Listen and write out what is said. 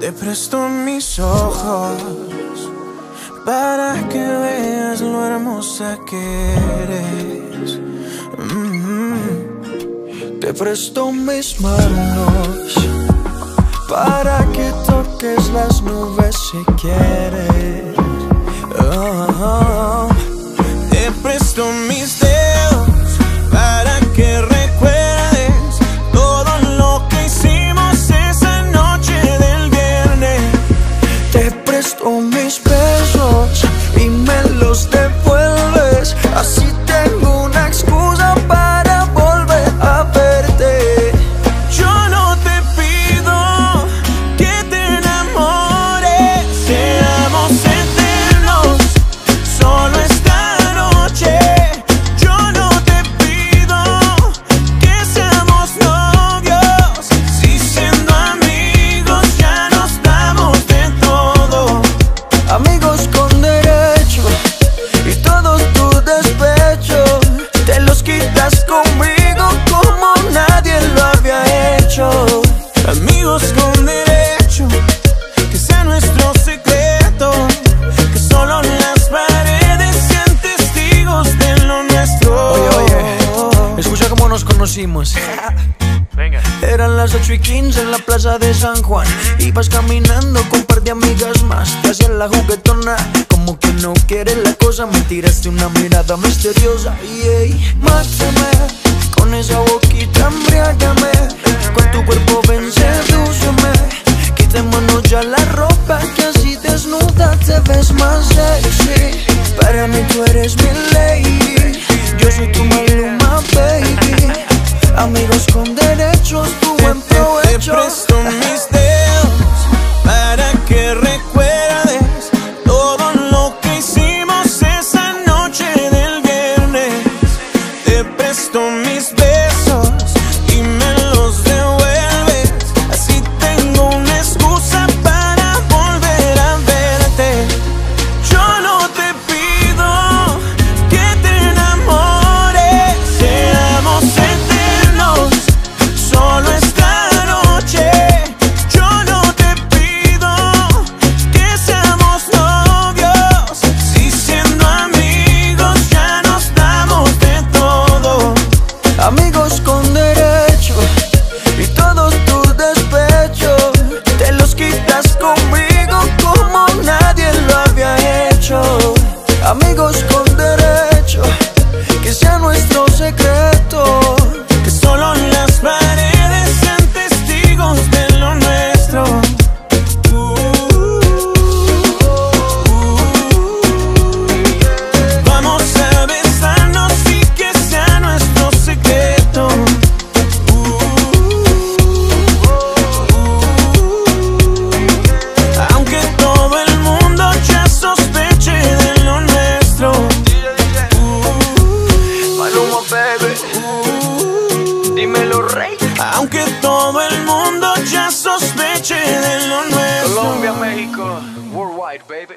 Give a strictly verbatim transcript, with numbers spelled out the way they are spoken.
Te presto mis ojos para que veas lo hermosa que eres. Mm-hmm. Te presto mis manos para que toques las nubes si quieres. Oh. Te presto mis dedos para que recuerdes todo lo que hicimos esa noche del viernes. Te presto mis besos y me los devuelves, así tengo una excusa para volver a verte. Yo no te pido que te enamores, seamos eternos, solo esta noche. Yo no te pido que seamos novios, si siendo amigos ya nos damos de todo. Amigos con derecho y todo tu despecho te los quitas conmigo como nadie lo había hecho. Amigos con derecho, que sea nuestro secreto, que solo las paredes sean testigos de lo nuestro. Oye, oye, escucha cómo nos conocimos. Venga. Eran las ocho y quince en la plaza de San Juan. Ibas caminando con un par de amigas más. Te hacías la juguetona, como que no quieres la cosa. Me tiraste una mirada misteriosa. Yeah. Mátame con esa boquita, embriágame. Con tu cuerpo ven, sedúceme. Quitémonos ya la ropa, que así desnuda te ves más sexy. Para mí tú eres mi lady, yo soy tu Maluma, baby. Amigos con derechos, tu buen provecho. Te presto mis dedos para que recuerdes todo lo que hicimos esa noche del viernes. Te presto mis besos y me los devuelves, así tengo una excusa para volver a verte. Yo no te pido que te enamores, seamos eternos, solo esta noche. Yo no te pido que seamos novios, si siendo amigos ya nos damos de todo. Amigos con derecho y todo tu despecho te los quitas conmigo como nadie lo había hecho. Amigos con derecho, que sea nuestro secreto, Que solo las paredes sean testigos de lo nuestro. Uh, uh, Vamos a besarnos y que sea nuestro secreto. Uh, uh, Aunque todo el mundo ya sospeche de lo nuestro. Uh, Maluma, baby, dímelo, rey. Aunque todo el mundo ya sospeche de lo nuestro. Colombia, México, worldwide, baby.